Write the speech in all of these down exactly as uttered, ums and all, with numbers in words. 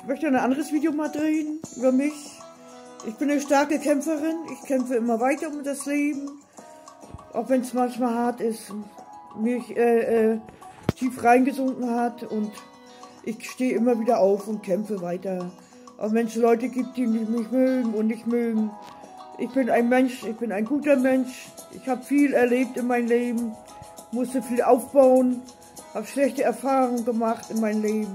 Ich möchte ein anderes Video mal drehen über mich. Ich bin eine starke Kämpferin. Ich kämpfe immer weiter um das Leben. Auch wenn es manchmal hart ist, mich äh, äh, tief reingesunken hat. Und ich stehe immer wieder auf und kämpfe weiter. Auch wenn es Leute gibt, die mich mögen und nicht mögen. Ich bin ein Mensch, ich bin ein guter Mensch. Ich habe viel erlebt in meinem Leben. Musste viel aufbauen. Habe schlechte Erfahrungen gemacht in meinem Leben.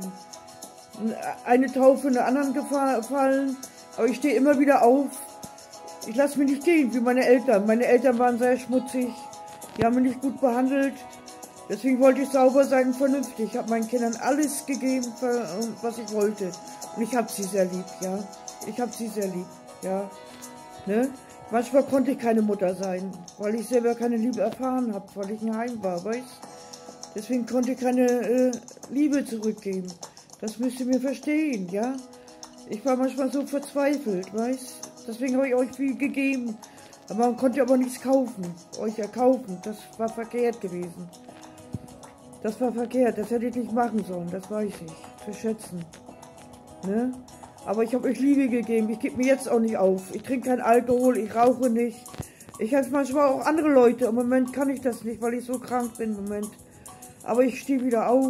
Eine Taufe in der anderen gefallen, aber ich stehe immer wieder auf. Ich lasse mich nicht gehen wie meine Eltern. Meine Eltern waren sehr schmutzig, die haben mich nicht gut behandelt. Deswegen wollte ich sauber sein und vernünftig. Ich habe meinen Kindern alles gegeben, was ich wollte. Und ich habe sie sehr lieb, ja. Ich habe sie sehr lieb, ja. Ne? Manchmal konnte ich keine Mutter sein, weil ich selber keine Liebe erfahren habe, weil ich ein Heim war, weißt? Deswegen konnte ich keine äh, Liebe zurückgeben. Das müsst ihr mir verstehen, ja? Ich war manchmal so verzweifelt, weißt? Deswegen habe ich euch viel gegeben. Aber man konnte aber nichts kaufen, euch erkaufen. Das war verkehrt gewesen. Das war verkehrt, das hätte ich nicht machen sollen, das weiß ich. Zu schätzen. Ne? Aber ich habe euch Liebe gegeben, ich gebe mir jetzt auch nicht auf. Ich trinke keinen Alkohol, ich rauche nicht. Ich helfe manchmal auch andere Leute. Im Moment kann ich das nicht, weil ich so krank bin im Moment. Aber ich stehe wieder auf.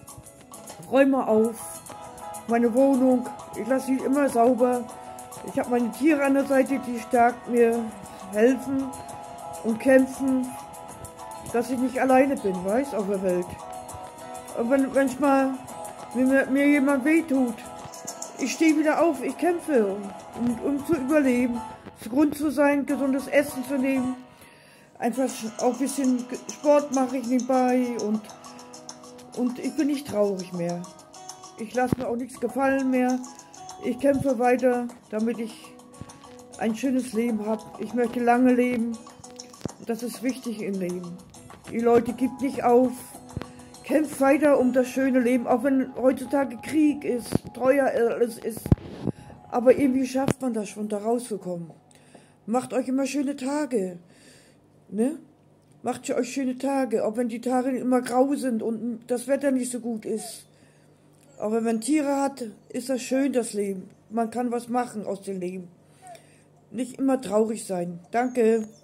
Räume auf, meine Wohnung, ich lasse sie immer sauber. Ich habe meine Tiere an der Seite, die stark mir helfen und kämpfen, dass ich nicht alleine bin, weiß, auf der Welt. Und wenn manchmal mir, mir jemand wehtut, ich stehe wieder auf, ich kämpfe, um, um zu überleben, zu Grund zu sein, gesundes Essen zu nehmen. Einfach auch ein bisschen Sport mache ich nebenbei und Und ich bin nicht traurig mehr. Ich lasse mir auch nichts gefallen mehr. Ich kämpfe weiter, damit ich ein schönes Leben habe. Ich möchte lange leben. Das ist wichtig im Leben. Die Leute, gibt nicht auf. Kämpft weiter um das schöne Leben, auch wenn heutzutage Krieg ist, teuer alles ist. Aber irgendwie schafft man das schon, da rauszukommen. Macht euch immer schöne Tage. Ne? Macht euch schöne Tage, auch wenn die Tage immer grau sind und das Wetter nicht so gut ist. Aber wenn man Tiere hat, ist das schön, das Leben. Man kann was machen aus dem Leben. Nicht immer traurig sein. Danke.